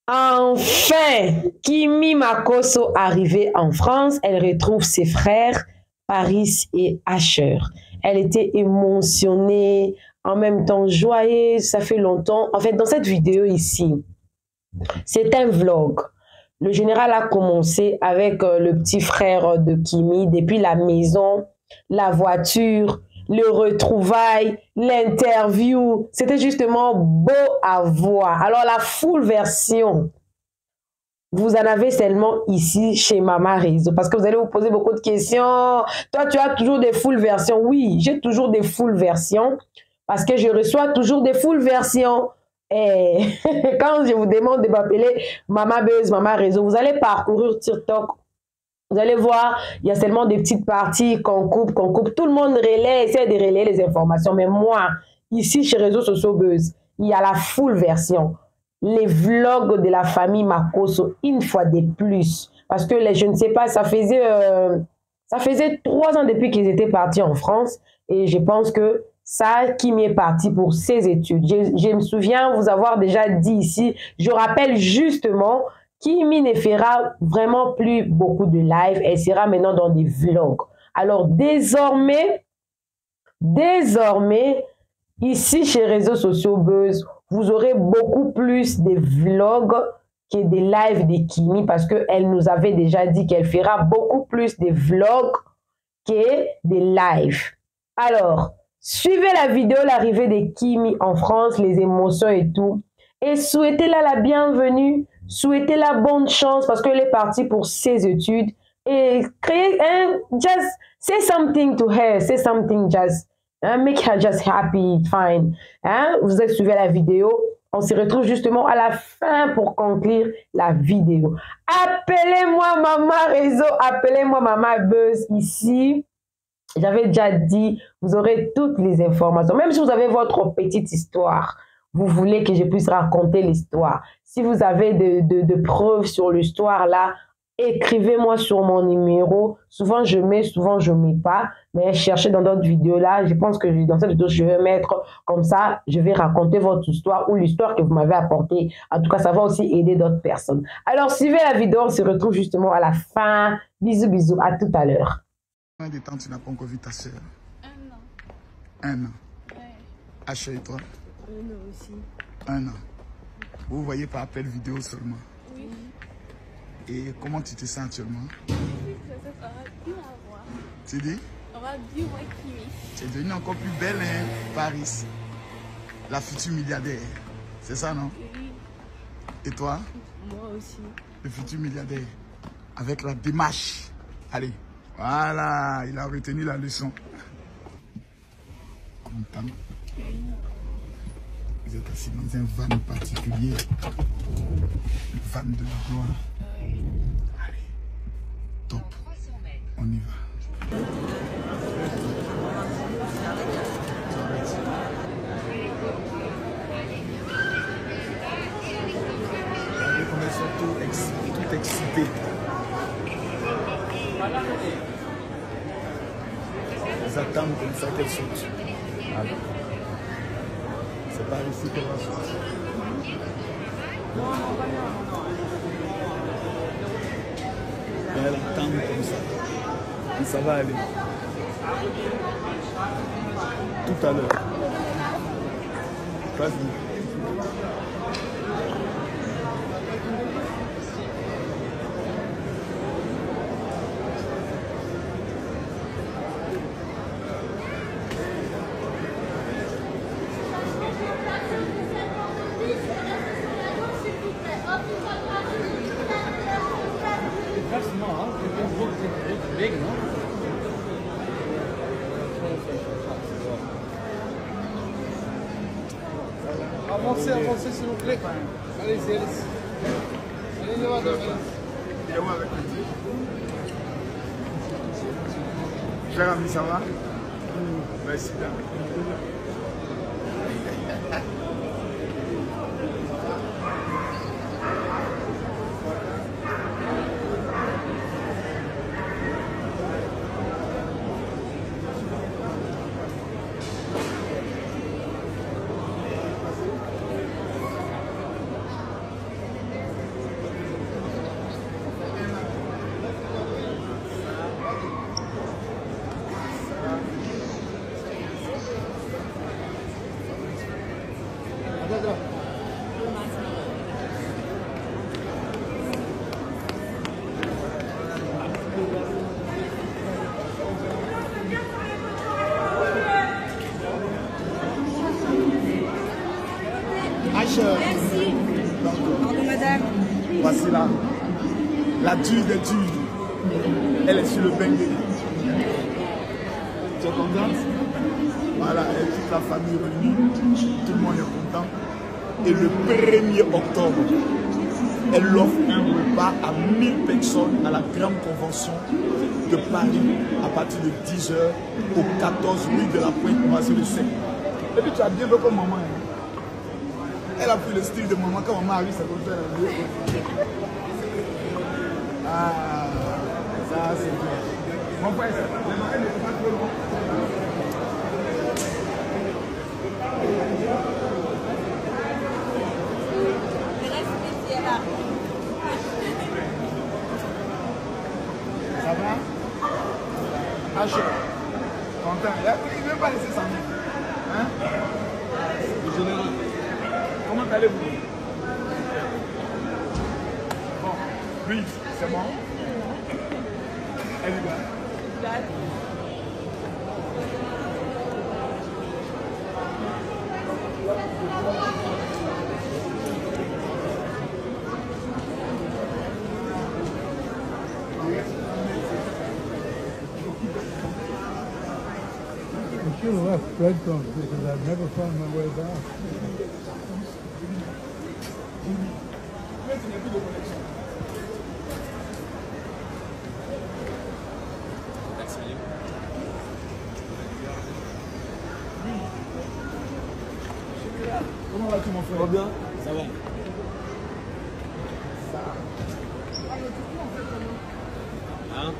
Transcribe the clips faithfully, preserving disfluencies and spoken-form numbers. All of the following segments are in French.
Enfin, Kimi Makosso arrivée en France, elle retrouve ses frères Paris et Asher. Elle était émotionnée, en même temps joyeuse, ça fait longtemps. En fait, dans cette vidéo ici, c'est un vlog. Le général a commencé avec euh, le petit frère de Kimi, depuis la maison, la voiture, le retrouvaille, l'interview. C'était justement beau à voir. Alors la full version, vous en avez seulement ici chez Mama Réseau. Parce que vous allez vous poser beaucoup de questions. Toi, tu as toujours des full versions. Oui, j'ai toujours des full versions. Parce que je reçois toujours des full versions. Et quand je vous demande de m'appeler Mama Buzz, Mama Réseau, vous allez parcourir TikTok. Vous allez voir, il y a seulement des petites parties qu'on coupe, qu'on coupe. Tout le monde relaie, essaie de relayer les informations. Mais moi, ici, chez Réseaux Sociaux Buzz, il y a la full version. Les vlogs de la famille Makosso, une fois de plus. Parce que, les, je ne sais pas, ça faisait, euh, ça faisait trois ans depuis qu'ils étaient partis en France. Et je pense que ça, Kimi est parti pour ses études. Je, je me souviens vous avoir déjà dit ici, je rappelle justement, Kimi ne fera vraiment plus beaucoup de live, elle sera maintenant dans des vlogs. Alors désormais, désormais, ici chez Réseaux Sociaux Buzz, vous aurez beaucoup plus de vlogs que des lives de Kimi parce qu'elle nous avait déjà dit qu'elle fera beaucoup plus de vlogs que des lives. Alors, suivez la vidéo, l'arrivée de Kimi en France, les émotions et tout. Et souhaitez-la la bienvenue, souhaitez-la bonne chance parce qu'elle est partie pour ses études. Et créez un, just say something to her, say something just, hein, make her just happy, fine. Hein? Vous avez suivi la vidéo. On se retrouve justement à la fin pour conclure la vidéo. Appelez-moi Mama Réseau, appelez-moi Mama Buzz ici. J'avais déjà dit, vous aurez toutes les informations. Même si vous avez votre petite histoire, vous voulez que je puisse raconter l'histoire. Si vous avez de, de, de preuves sur l'histoire là, écrivez-moi sur mon numéro. Souvent je mets, souvent je mets pas. Mais cherchez dans d'autres vidéos là. Je pense que dans cette vidéo, je vais mettre comme ça. Je vais raconter votre histoire ou l'histoire que vous m'avez apportée. En tout cas, ça va aussi aider d'autres personnes. Alors, suivez la vidéo. On se retrouve justement à la fin. Bisous, bisous. À tout à l'heure. Combien de temps tu n'as pas encore vu ta soeur? Un an. Un an. Ouais. Asher et toi? Un an aussi. Un an. Vous voyez par appel vidéo seulement? Oui. Et comment tu te sens actuellement? Ça aura bien à voir. Tu dis? On va bien voir Kimi. Tu es devenue encore plus belle, hein, Paris. La future milliardaire. C'est ça, non? Oui. Et toi? Moi aussi. Le futur milliardaire. Avec la démarche. Allez. Voilà, il a retenu la leçon. Content. Vous êtes assis dans un van particulier. Le van de la gloire. Allez, top. On y va. Regardez comme elles sont toutes excitées. Tout excitées. Ils attendent comme ça qu'elle saute. Allez. C'est par ici qu'elle va sortir. Et elle attend comme ça. Et ça va aller. Tout à l'heure. Vas-y. Big, no? Avancez, avancez s'il vous plaît. Allez-y, allez-y. Allez-y, madame. Il est où avec lui? Cher ami, ça va? Merci bien. Voici là, la dure des durs. Elle est sur le bengue. Tu es contente? Voilà, et toute la famille réunie, tout le monde est content. Et le premier octobre, elle offre un repas à mille personnes à la grande convention de Paris à partir de dix heures au quatorze rue de la Pointe, Noisy-le-Sec. Et puis tu as bien vu comme maman. Hein? Elle a pris le style de maman quand maman arrive, ça comme ça. Ah, ça c'est bien. Mon frère, elle n'est pas trop long. Ça va? Ah, je suis content. Il ne veut pas laisser sa main. Hein? Le général. Comment allez-vous? Bon, lui, c'est bon? Elle est là. I should have left breadcrumbs because I've never found my way back. Comment vas-tu mon frère? Ça va bien? Ça va. Hein?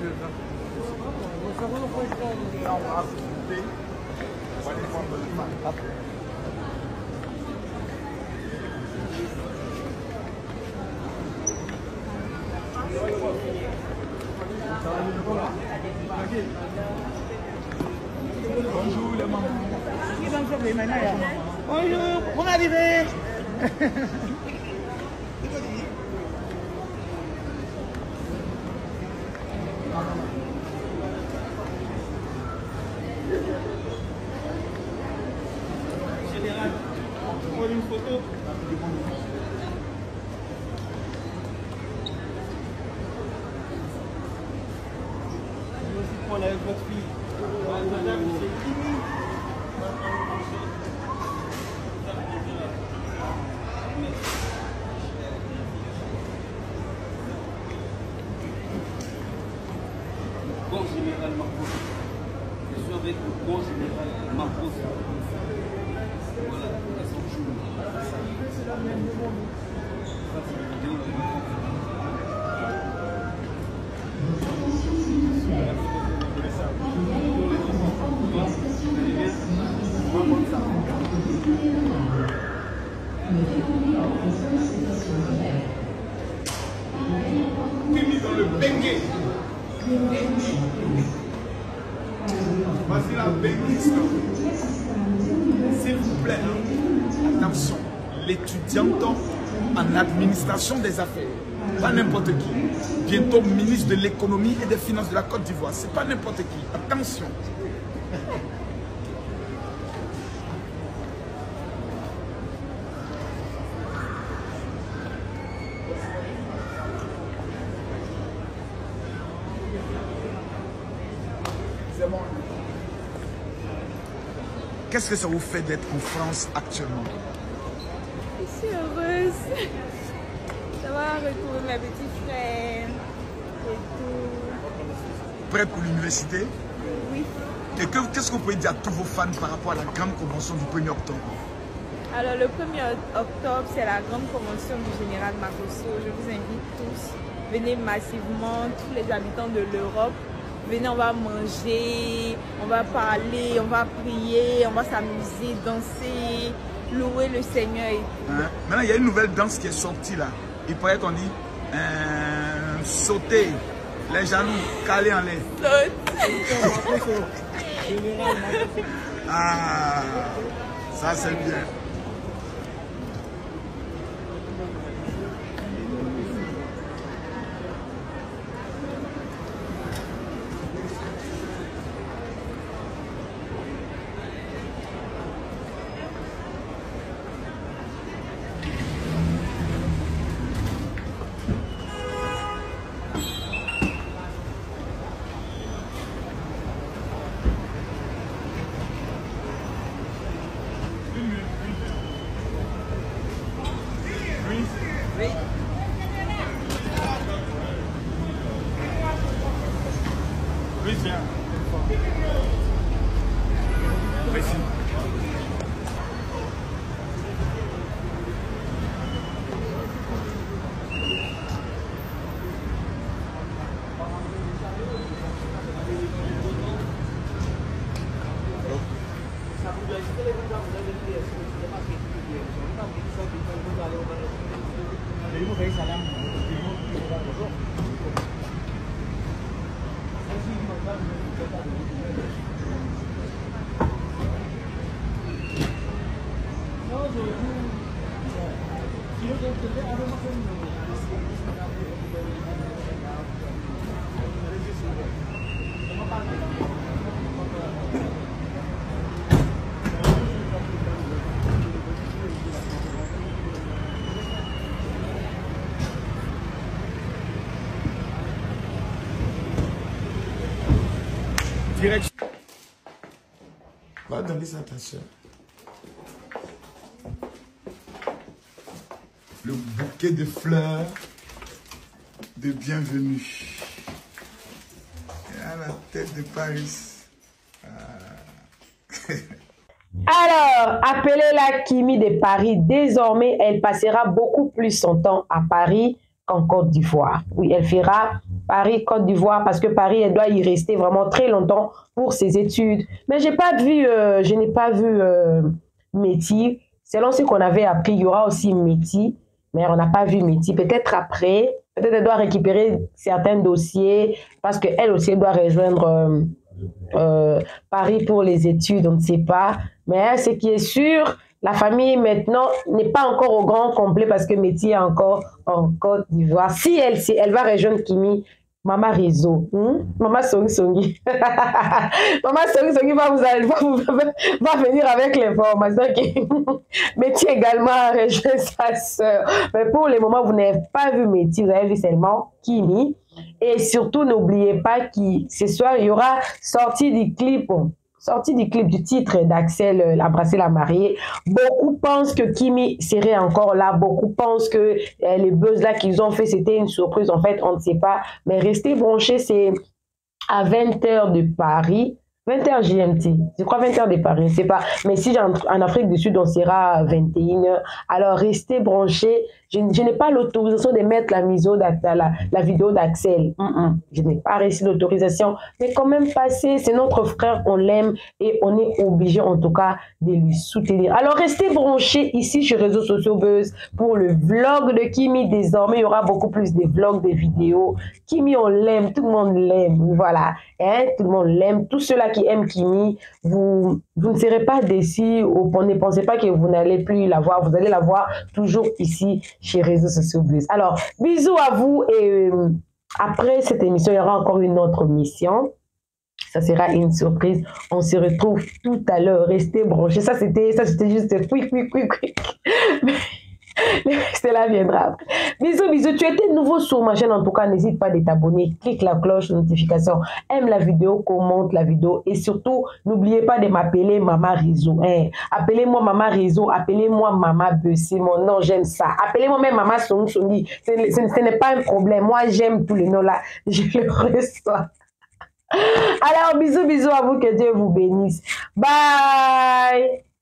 Bonjour les mamans. Bonjour, bon arrivé. Général, on prend une photo. Je vais aussi prendre avec votre fille. Madame, c'est fini. Bon général Marcos. Je suis avec le bon général Marcos. Voilà, ils sont chauds. Mis dans le bengue. Voici la bengue. S'il vous plaît, attention, l'étudiante en administration des affaires, pas n'importe qui, bientôt ministre de l'économie et des finances de la Côte d'Ivoire, c'est pas n'importe qui, attention. C'est bon. Qu'est-ce que ça vous fait d'être en France actuellement? Je suis heureuse. Ça va retrouver mes petits frères et tout. Prêt pour l'université? Oui. Et que- Qu'est-ce que vous pouvez dire à tous vos fans par rapport à la grande convention du premier octobre? Alors le premier octobre, c'est la grande convention du général Makosso. Je vous invite tous. Venez massivement, tous les habitants de l'Europe. Venez, on va manger, on va parler, on va prier, on va s'amuser, danser, louer le Seigneur. Et tout. Hein? Maintenant, il y a une nouvelle danse qui est sortie là. Il paraît qu'on dit euh, sauter, les genoux calés en l'air. Ah, ça c'est bien. Oui. Oui, tiens. Merci. Direct. Va donner ça à ta soeur. Le bouquet de fleurs de bienvenue. Et à la tête de Paris. Ah. Alors, appelez-la Kimi de Paris. Désormais, elle passera beaucoup plus son temps à Paris qu'en Côte d'Ivoire. Oui, elle fera Paris-Côte d'Ivoire parce que Paris, elle doit y rester vraiment très longtemps pour ses études. Mais j'ai pas vu, euh, je n'ai pas vu euh, Métis. Selon ce qu'on avait appris, il y aura aussi Métis, mais on n'a pas vu Métis. Peut-être après, peut-être elle doit récupérer certains dossiers parce qu'elle aussi elle doit rejoindre euh, euh, Paris pour les études, on ne sait pas. Mais ce qui est sûr, la famille maintenant n'est pas encore au grand complet parce que Métis est encore en Côte d'Ivoire. Si elle, si elle va rejoindre Kimi, Maman Réseau, hmm? Maman Songi Songi. Maman Songi Songi va, vous, va, vous, va venir avec l'information que Métis également a rejoint sa soeur. Mais pour le moment, vous n'avez pas vu Métis, vous avez vu seulement Kimi. Et surtout, n'oubliez pas que ce soir, il y aura sortie du clip. Sortie du clip du titre d'Axel, Embrasser la mariée. Beaucoup pensent que Kimi serait encore là. Beaucoup pensent que euh, les buzz là qu'ils ont fait, c'était une surprise. En fait, on ne sait pas. Mais restez branchés, c'est à vingt heures de Paris. vingt heures G M T. Je crois vingt heures de Paris, je ne sais pas. Mais si en, en Afrique du Sud, on sera à vingt et une heures. Alors, restez branchés. Je, je n'ai pas l'autorisation de mettre la, la, la vidéo d'Axel. Mm -mm. Je n'ai pas reçu l'autorisation. Mais quand même, passez. C'est notre frère, on l'aime et on est obligé, en tout cas, de lui soutenir. Alors, restez branchés ici sur Réseaux Sociaux Buzz pour le vlog de Kimi. Désormais, il y aura beaucoup plus de vlogs, de vidéos. Kimi, on l'aime. Tout le monde l'aime. Voilà. Hein? Tout le monde l'aime. Tous ceux-là qui aiment Kimi, vous, vous ne serez pas déçus. Ne pensez pas que vous n'allez plus la voir. Vous allez la voir toujours ici chez Réseaux Sociaux Buzz. Alors, bisous à vous et euh, après cette émission, il y aura encore une autre mission. Ça sera une surprise. On se retrouve tout à l'heure. Restez branchés. Ça, c'était ça c'était juste quick, quick, quick, quick. Cela viendra. Bisous, bisous. Tu étais nouveau sur ma chaîne. En tout cas, n'hésite pas de t'abonner. Clique la cloche de notification. Aime la vidéo, commente la vidéo. Et surtout, n'oubliez pas de m'appeler Maman Réseau. Hein. Appelez-moi Maman Réseau. Appelez-moi Maman Bessie. Mon nom, j'aime ça. Appelez-moi même Maman Songi Songi. Ce, ce, ce n'est pas un problème. Moi, j'aime tous les noms là. Je le reçois. Alors, bisous, bisous à vous. Que Dieu vous bénisse. Bye.